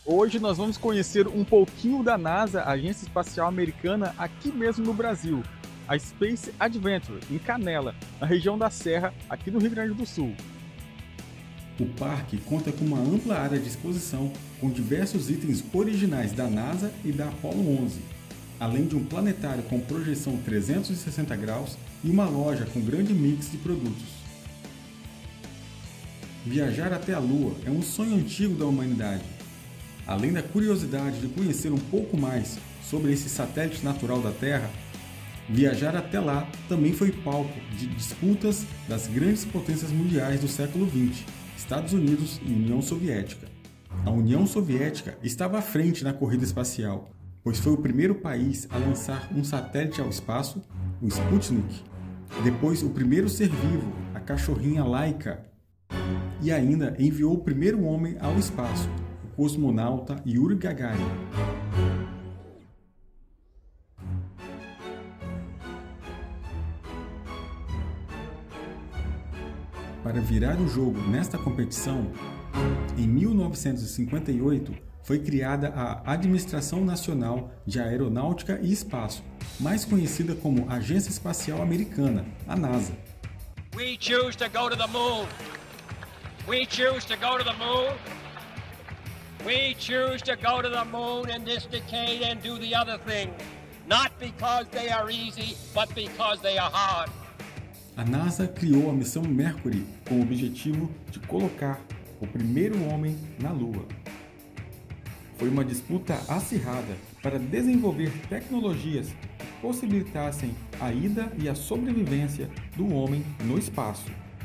Hoje nós vamos conhecer um pouquinho da NASA, a Agência Espacial Americana, aqui mesmo no Brasil, a Space Adventure, em Canela, na região da Serra, aqui no Rio Grande do Sul. O parque conta com uma ampla área de exposição com diversos itens originais da NASA e da Apollo 11, além de um planetário com projeção 360 graus e uma loja com grande mix de produtos. Viajar até a Lua é um sonho antigo da humanidade. Além da curiosidade de conhecer um pouco mais sobre esse satélite natural da Terra, viajar até lá também foi palco de disputas das grandes potências mundiais do século XX, Estados Unidos e União Soviética. A União Soviética estava à frente na corrida espacial, pois foi o primeiro país a lançar um satélite ao espaço, o Sputnik, depois o primeiro ser vivo, a cachorrinha Laika, e ainda enviou o primeiro homem ao espaço, o cosmonauta Yuri Gagarin. Para virar o jogo nesta competição, em 1958 foi criada a Administração Nacional de Aeronáutica e Espaço, mais conhecida como Agência Espacial Americana, a NASA. We choose to go to the moon. We choose to go to the moon. We choose to go to the moon in this decade and do the other thing, not because they are easy, but because they are hard. A NASA criou a missão Mercury com o objetivo de colocar o primeiro homem na Lua. Foi uma disputa acirrada para desenvolver tecnologias que possibilitassem a ida e a sobrevivência do homem no espaço.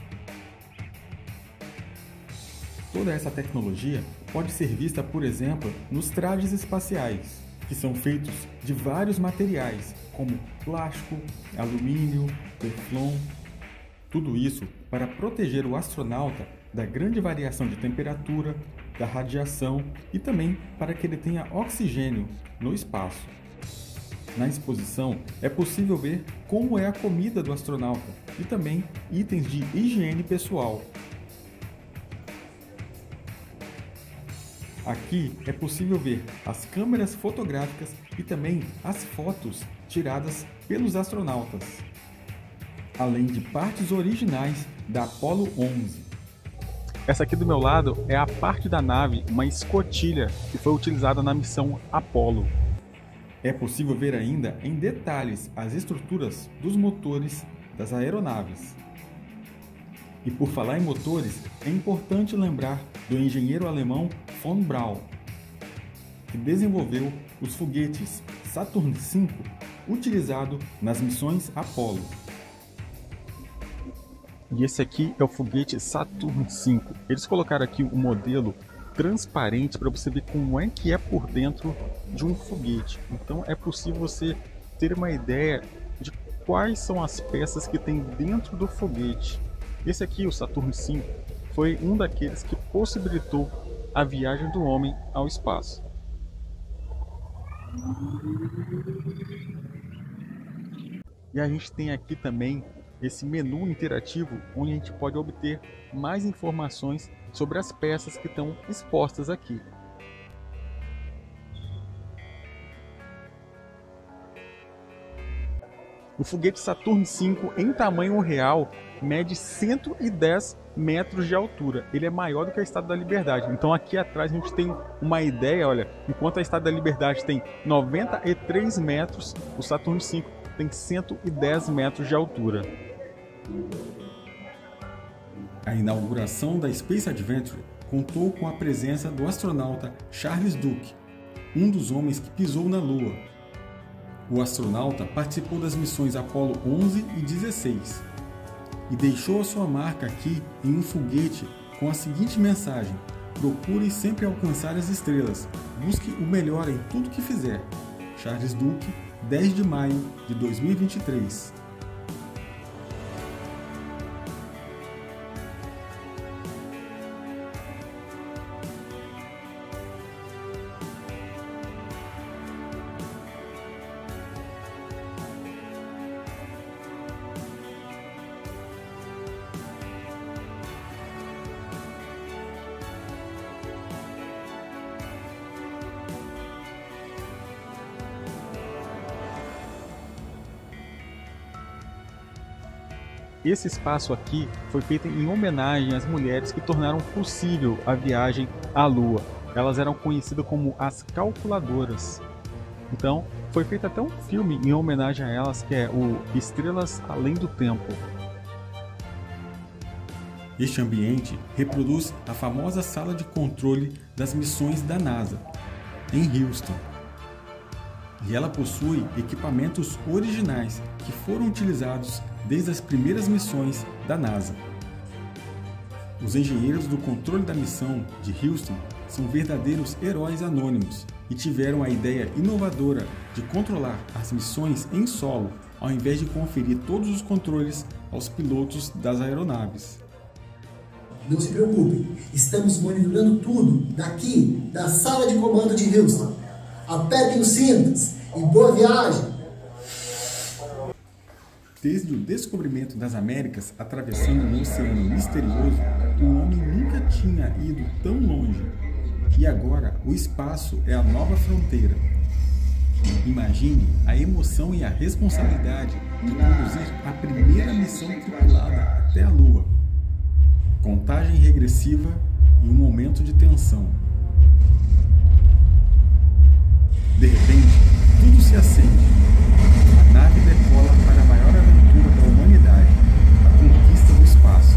Toda essa tecnologia pode ser vista, por exemplo, nos trajes espaciais, que são feitos de vários materiais, como plástico, alumínio, teflon. Tudo isso para proteger o astronauta da grande variação de temperatura, da radiação e também para que ele tenha oxigênio no espaço. Na exposição é possível ver como é a comida do astronauta e também itens de higiene pessoal. Aqui é possível ver as câmeras fotográficas e também as fotos tiradas pelos astronautas, além de partes originais da Apollo 11. Essa aqui do meu lado é a parte da nave, uma escotilha que foi utilizada na missão Apollo. É possível ver ainda em detalhes as estruturas dos motores das aeronaves. E por falar em motores, é importante lembrar do engenheiro alemão von Braun, que desenvolveu os foguetes Saturn V utilizado nas missões Apollo. E esse aqui é o foguete Saturn V. Eles colocaram aqui um modelo transparente para você ver como é que é por dentro de um foguete. Então é possível você ter uma ideia de quais são as peças que tem dentro do foguete. Esse aqui, o Saturn V, foi um daqueles que possibilitou a viagem do homem ao espaço. E a gente tem aqui também esse menu interativo onde a gente pode obter mais informações sobre as peças que estão expostas aqui. O foguete Saturn V em tamanho real mede 110 metros de altura. Ele é maior do que a Estátua da Liberdade. Então aqui atrás a gente tem uma ideia, olha, enquanto a Estátua da Liberdade tem 93 metros, o Saturn V tem 110 metros de altura. A inauguração da Space Adventure contou com a presença do astronauta Charles Duke, um dos homens que pisou na Lua. O astronauta participou das missões Apollo 11 e 16 e deixou a sua marca aqui em um foguete com a seguinte mensagem: procure sempre alcançar as estrelas, busque o melhor em tudo que fizer. Charles Duke, 10 de maio de 2023. esse espaço aqui foi feito em homenagem às mulheres que tornaram possível a viagem à Lua. Elas eram conhecidas como as calculadoras. Então, foi feito até um filme em homenagem a elas, que é o Estrelas Além do Tempo. Este ambiente reproduz a famosa sala de controle das missões da NASA, em Houston. E ela possui equipamentos originais que foram utilizados desde as primeiras missões da NASA. Os engenheiros do controle da missão de Houston são verdadeiros heróis anônimos e tiveram a ideia inovadora de controlar as missões em solo, ao invés de conferir todos os controles aos pilotos das aeronaves. Não se preocupe, estamos monitorando tudo daqui da sala de comando de Houston. Apertem os cintos e boa viagem! Desde o descobrimento das Américas atravessando um oceano misterioso, o homem nunca tinha ido tão longe. E agora o espaço é a nova fronteira. Imagine a emoção e a responsabilidade de conduzir a primeira missão tripulada até a Lua. Contagem regressiva e um momento de tensão. De repente, tudo se acende. A nave decola para a maior aventura da humanidade, a conquista do espaço.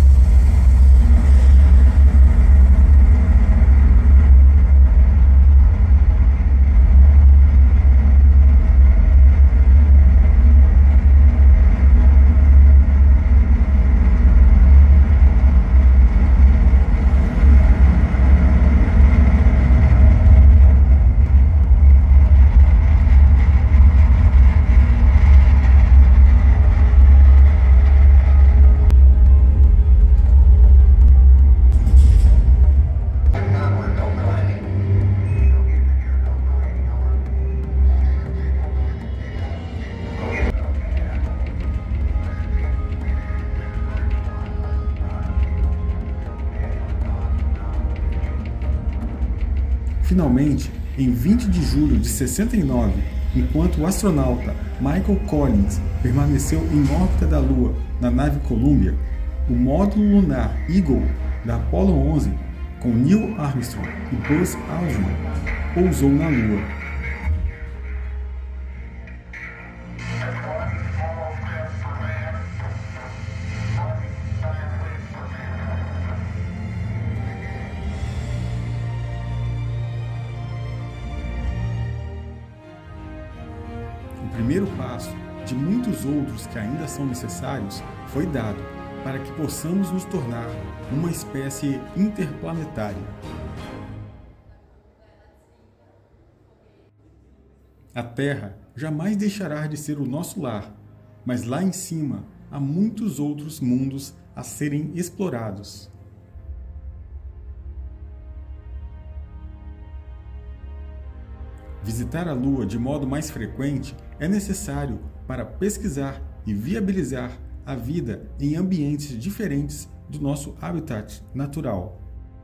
Finalmente, em 20 de julho de 69, enquanto o astronauta Michael Collins permaneceu em órbita da Lua na nave Columbia, o módulo lunar Eagle da Apollo 11, com Neil Armstrong e Buzz Aldrin, pousou na Lua. O primeiro passo, de muitos outros que ainda são necessários, foi dado para que possamos nos tornar uma espécie interplanetária. A Terra jamais deixará de ser o nosso lar, mas lá em cima há muitos outros mundos a serem explorados. Visitar a Lua de modo mais frequente é necessário para pesquisar e viabilizar a vida em ambientes diferentes do nosso habitat natural.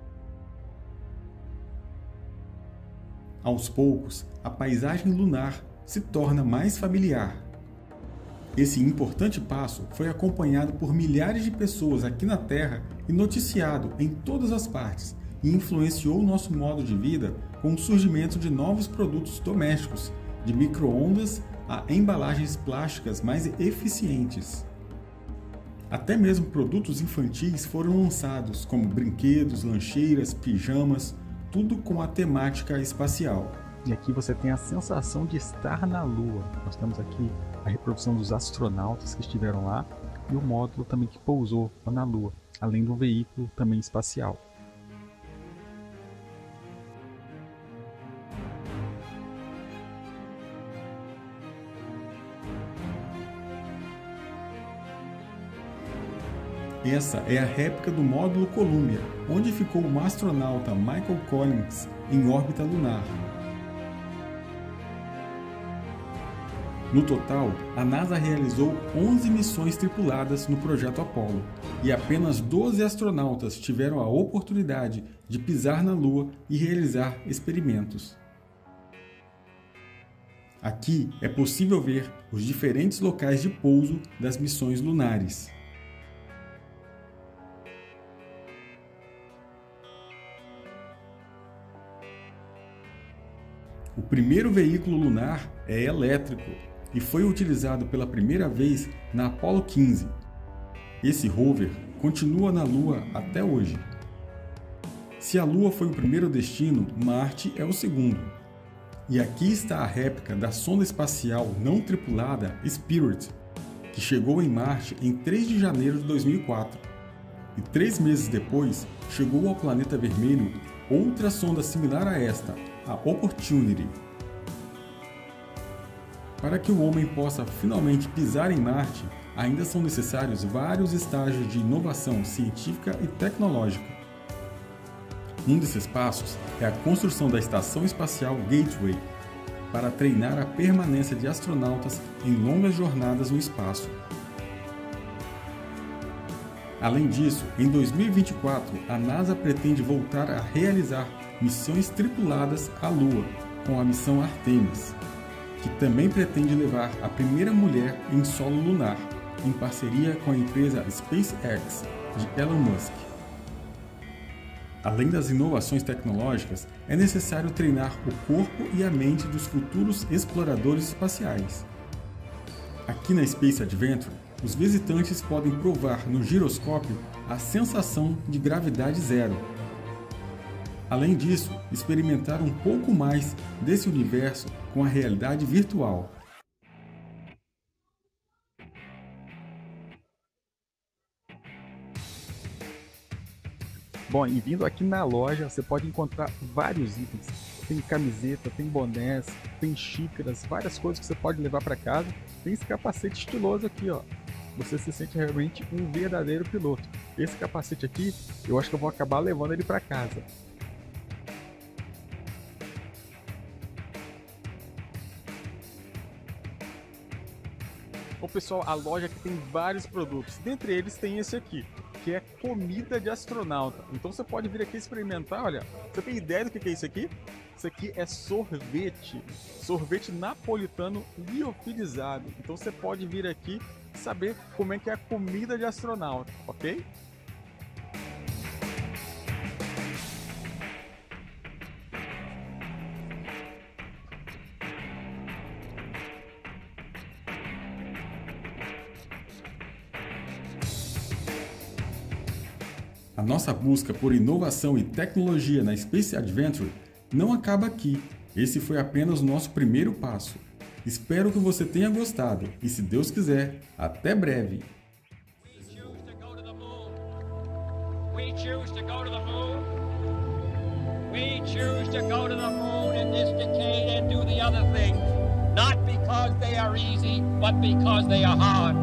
Aos poucos, a paisagem lunar se torna mais familiar. Esse importante passo foi acompanhado por milhares de pessoas aqui na Terra e noticiado em todas as partes, e influenciou nosso modo de vida com o surgimento de novos produtos domésticos, de micro-ondas a embalagens plásticas mais eficientes. Até mesmo produtos infantis foram lançados, como brinquedos, lancheiras, pijamas, tudo com a temática espacial. E aqui você tem a sensação de estar na Lua. Nós temos aqui a reprodução dos astronautas que estiveram lá e o módulo também que pousou na Lua, além do veículo também espacial. Essa é a réplica do módulo Columbia, onde ficou o astronauta Michael Collins em órbita lunar. No total, a NASA realizou 11 missões tripuladas no projeto Apollo, e apenas 12 astronautas tiveram a oportunidade de pisar na Lua e realizar experimentos. Aqui é possível ver os diferentes locais de pouso das missões lunares. O primeiro veículo lunar é elétrico e foi utilizado pela primeira vez na Apollo 15. Esse rover continua na Lua até hoje. Se a Lua foi o primeiro destino, Marte é o segundo. E aqui está a réplica da sonda espacial não tripulada Spirit, que chegou em Marte em 3 de janeiro de 2004. E 3 meses depois, chegou ao planeta vermelho outra sonda similar a esta, a Opportunity. Para que o homem possa finalmente pisar em Marte, ainda são necessários vários estágios de inovação científica e tecnológica. Um desses passos é a construção da Estação Espacial Gateway, para treinar a permanência de astronautas em longas jornadas no espaço. Além disso, em 2024, a NASA pretende voltar a realizar missões tripuladas à Lua, com a missão Artemis, que também pretende levar a primeira mulher em solo lunar, em parceria com a empresa SpaceX, de Elon Musk. Além das inovações tecnológicas, é necessário treinar o corpo e a mente dos futuros exploradores espaciais. Aqui na Space Adventure, os visitantes podem provar no giroscópio a sensação de gravidade zero. Além disso, experimentar um pouco mais desse universo com a realidade virtual. Bom, e vindo aqui na loja, você pode encontrar vários itens. Tem camiseta, tem bonés, tem xícaras, várias coisas que você pode levar para casa. Tem esse capacete estiloso aqui, ó. Você se sente realmente um verdadeiro piloto. Esse capacete aqui, eu acho que eu vou acabar levando ele para casa. Bom, pessoal, a loja aqui tem vários produtos. Dentre eles tem esse aqui, que é comida de astronauta. Então você pode vir aqui experimentar, olha. Você tem ideia do que é isso aqui? Isso aqui é sorvete. Sorvete napolitano liofilizado. Então você pode vir aqui saber como é que é a comida de astronauta, ok? A nossa busca por inovação e tecnologia na Space Adventure não acaba aqui. Esse foi apenas o nosso primeiro passo. Espero que você tenha gostado e, se Deus quiser, até breve! We choose to go to the moon. We choose to go to the moon in this decade and do the other things. Not because they are easy, but because they are hard.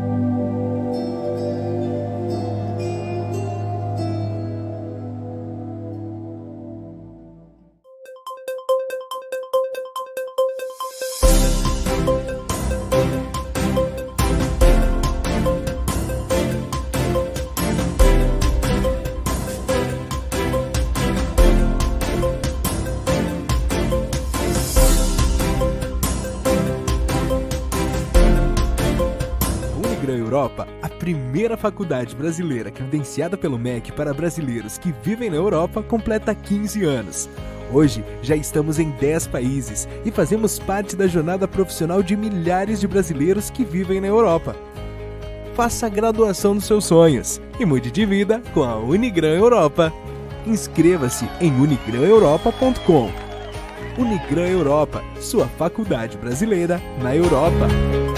Europa, a primeira faculdade brasileira credenciada pelo MEC para brasileiros que vivem na Europa, completa 15 anos. Hoje, já estamos em 10 países e fazemos parte da jornada profissional de milhares de brasileiros que vivem na Europa. Faça a graduação dos seus sonhos e mude de vida com a Unigran Europa. Inscreva-se em unigraneuropa.com. Unigran Europa, sua faculdade brasileira na Europa.